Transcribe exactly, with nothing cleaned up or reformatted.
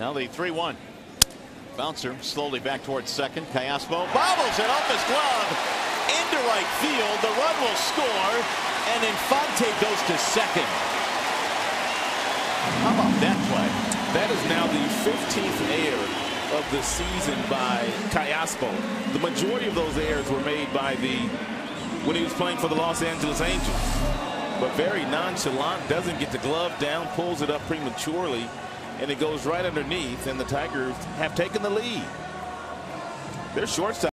Now the three one. Bouncer slowly back towards second. Callaspo bobbles it off his glove into right field. The run will score, and Infante goes to second. How about that play? That is now the fifteenth error of the season by Callaspo. The majority of those errors were made by the when he was playing for the Los Angeles Angels. But very nonchalant, doesn't get the glove down, pulls it up prematurely, and it goes right underneath, and the Tigers have taken the lead. Their shortstop